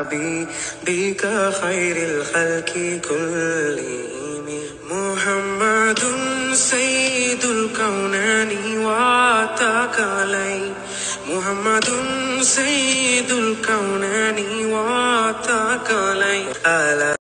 बिक खैरिल खल्की कुल्लिहिम मुहम्मदुन सय्यिदुल कौनैनि व तक़लैनि मुहम्मदुन सय्यिदुल कौनैनि व तक़लैनि।